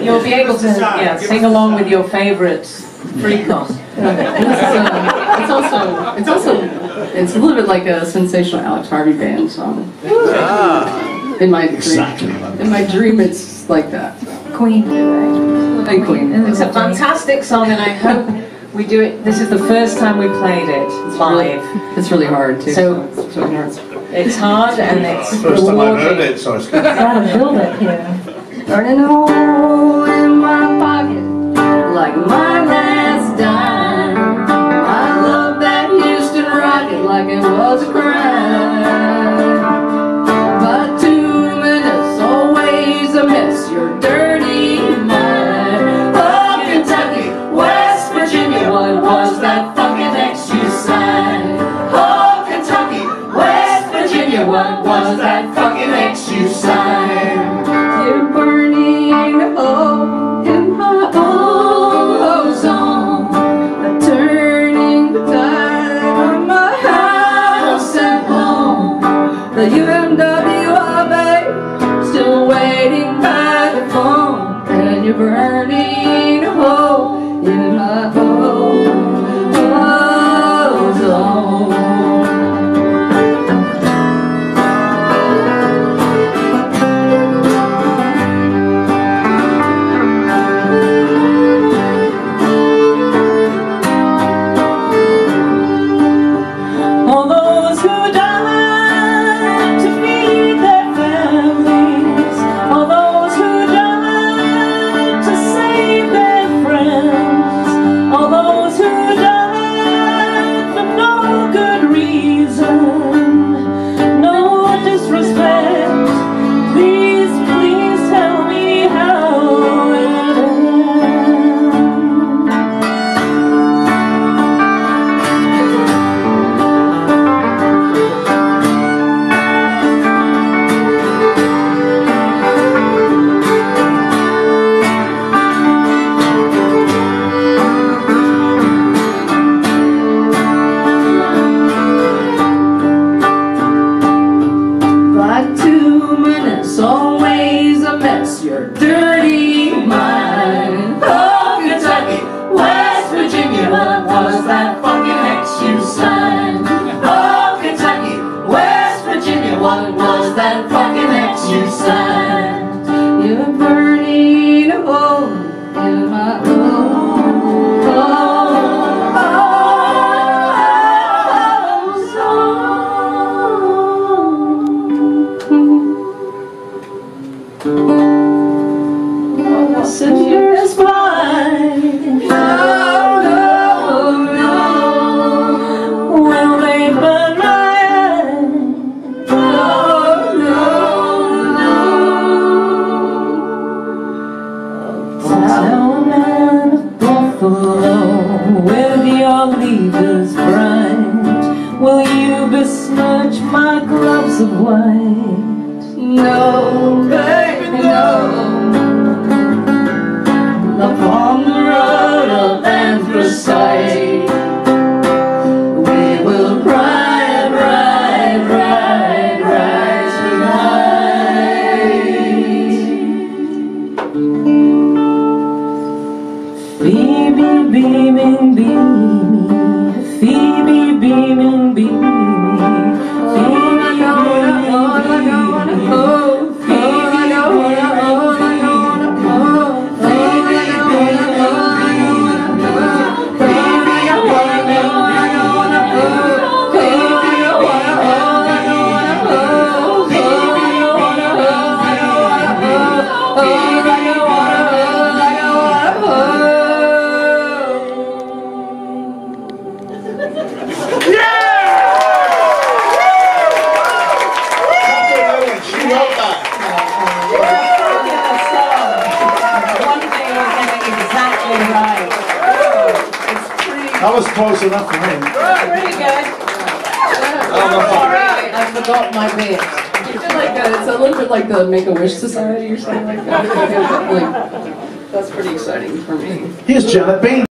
You'll be able to sing along with your favourite Freakons. It's a little bit like a sensational Alex Harvey band song. In my dream, it's like that. Queen. And Queen. It's a fantastic song, and I hope we do it. This is the first time we played it live. It's really hard too. So it's hard and it's First time I've heard rewarding. it, so it's Got to build it here. Burning a hole in my pocket like my last dime. I love that Houston rocket like it was a crime. But 2 minutes always a mess. Your dirty mind. Oh, Kentucky, West Virginia, what was that fucking X you signed? Oh, Kentucky, West Virginia, what was that fucking X you signed? You're burning a hole in my ozone, turning the tide on my house at home. The UMWA still waiting by the phone, and you're burning a hole in my ozone. Always a mess, your dirty mind. Oh, Kentucky, West Virginia, what was that fucking X you signed? Oh, Kentucky, West Virginia, what was that fucking X you signed? You're burning a hole in my Just fine. No, no, no. Will they burn my eyes? No, no, no. Town of Buffalo, with your leaders bright, will you besmirch my gloves of white? No, baby, no. Upon the road of anthracite, we will ride, ride, ride, ride tonight. Phoebe beaming, beaming, Phoebe beaming, beaming, Phoebe beaming, That was close enough for me. Pretty good. I forgot my bit. I feel like it's a little bit like the Make-A-Wish Society or something like that. Like, that's pretty exciting for me. Here's Janet Bain.